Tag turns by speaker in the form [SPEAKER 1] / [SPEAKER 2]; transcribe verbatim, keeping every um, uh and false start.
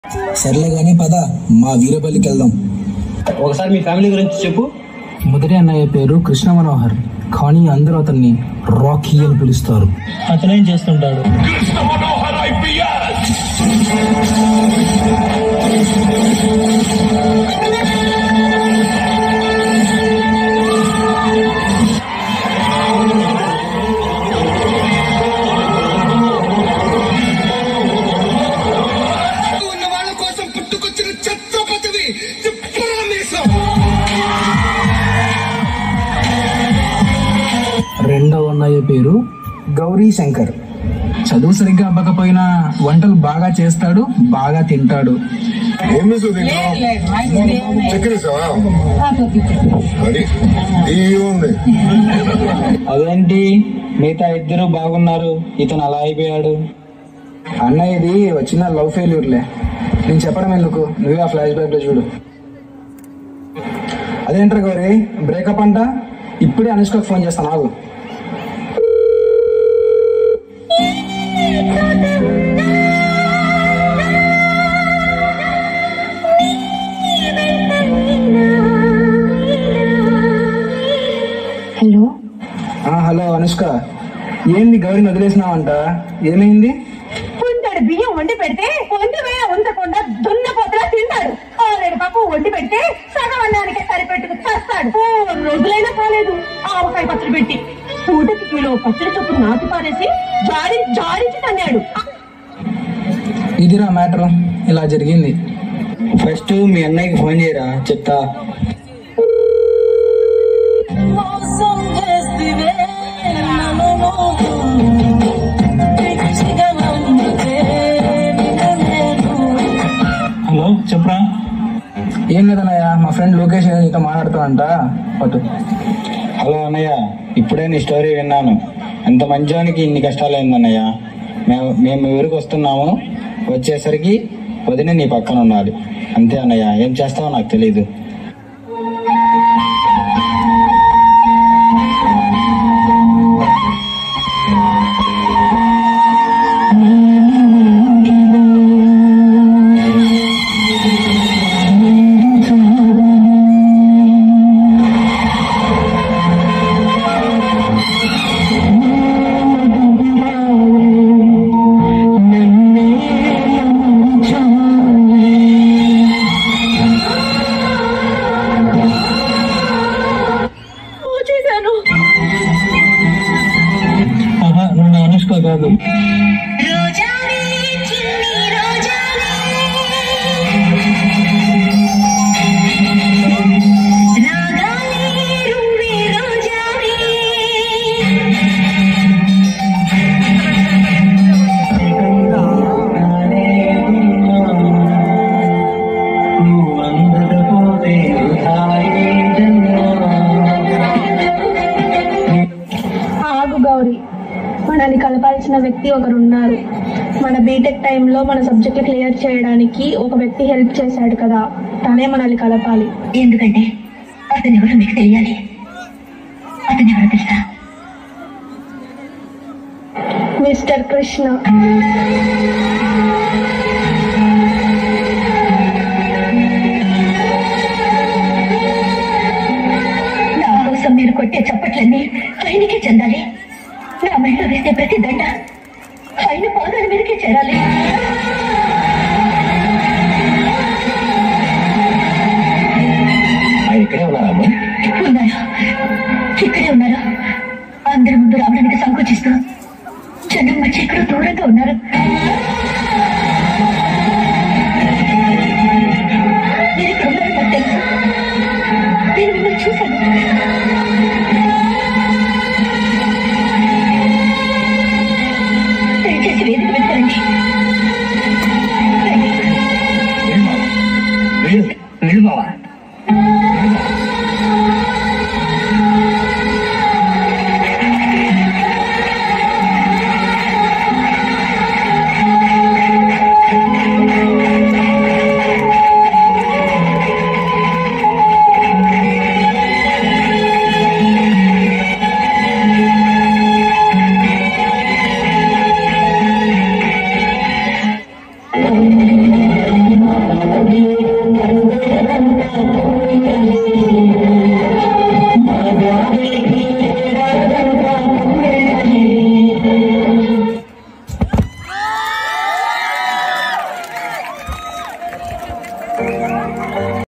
[SPEAKER 1] సర్లే గానీ పద మా వీరపల్లికి వెళ్దాం.
[SPEAKER 2] ఒకసారి మీ ఫ్యామిలీ గురించి చెప్పు.
[SPEAKER 1] మొదటి అన్నయ్య పేరు కృష్ణ మనోహర్, కానీ అందరూ అతన్ని రాకీ అని పిలుస్తారు.
[SPEAKER 2] అతనేం చేస్తుంటాడు?
[SPEAKER 1] రెండవ అన్నయ్య పేరు గౌరీ శంకర్. చదువు సరిగ్గా అవ్వకపోయినా వంటలు బాగా చేస్తాడు, బాగా తింటాడు.
[SPEAKER 2] అదేంటి మిగతా ఇద్దరు బాగున్నారు, ఇతను అలా అయిపోయాడు?
[SPEAKER 1] అన్నయ్యది వచ్చిన లవ్ ఫెయిల్యూర్లే. నేను చెప్పడం ఎందుకు, నువ్వే ఆ ఫ్లాష్ బ్యాక్ లో చూడు. అదేంటారు గౌరీ బ్రేకప్ అంట? ఇప్పుడే అనుష్కకు ఫోన్ చేస్తాను, ఆగు.
[SPEAKER 3] హలో
[SPEAKER 1] హలో అనుష్క, ఏంది గౌరీని వదిలేసినావంట? ఏమైంది?
[SPEAKER 3] ఉంటాడు బియ్యం వండి పెడితే వండి వేయ ఉండకుండా దున్నపోతులా తింటాడు. ఆరేడు పప్పు వండి పెడితే సగం అన్నానికే సరిపెట్టుకు చేస్తాడు. రోజులైనా కాలేదు ఆవకాయ పచ్చడి పెట్టి పూటకి కిలో పచ్చడి చొప్పు నాటి పారేసి జాడి జాడించి తన్నాడు.
[SPEAKER 1] ఇదిరా మ్యాటర్, ఇలా జరిగింది.
[SPEAKER 2] ఫస్ట్ మీ అన్నయ్యకి ఫోన్ చేయరా, చెప్తా. హలో చెప్పరా.
[SPEAKER 1] ఏం లేదన్నయ్య, మా ఫ్రెండ్ లోకేష్ నీతో మాట్లాడుతానంట, పట్టు.
[SPEAKER 2] హలో అన్నయ్య, ఇప్పుడే నీ స్టోరీ విన్నాను. అంత మంచోనికి ఇన్ని కష్టాలు ఏందన్నయ్య. మేము మేము ఊరికి వస్తున్నాము, వచ్చేసరికి వదిన నీ పక్కన ఉండాలి అంతే అన్నయ్య. ఏం చేస్తావో నాకు తెలీదు. కాదు.
[SPEAKER 3] ఆగు గౌరీ, మనల్ని కలపాల్సిన వ్యక్తి ఒకరున్నారు. మన బీటెక్ టైంలో మన సబ్జెక్ట్ క్లియర్ చేయడానికి ఒక వ్యక్తి హెల్ప్ చేశాడు కదా, తనే మనల్ని కలపాలి.
[SPEAKER 4] ఎందుకంటే అతను ఎవరో మీకు తెలియాలి. అతను ఎవరో తెలుసా?
[SPEAKER 3] మిస్టర్ కృష్ణ.
[SPEAKER 4] నా కోసం మీరు కొట్టే చప్పట్లన్నీ ఆయనకే చెందాలి. నా మెడలో వేసే ప్రతి దండ ఆయన పాదాల మీదకే చేరాలి.
[SPEAKER 2] ఇక్కడే ఉన్నారమ్మా?
[SPEAKER 4] ఉన్నారు, ఇక్కడే ఉన్నారు. అందరి ముందు రావడానికి సంకోచిస్తూ జనం మధ్య ఎక్కడో దూరంగా ఉన్నారు. నేను ఇక్కడ ఉన్నారని నాకు తెలుసు. నేను మిమ్మల్ని చూశాను. దయచేసి వేదిక వెళ్తారండి. వెళ్ళు బావా.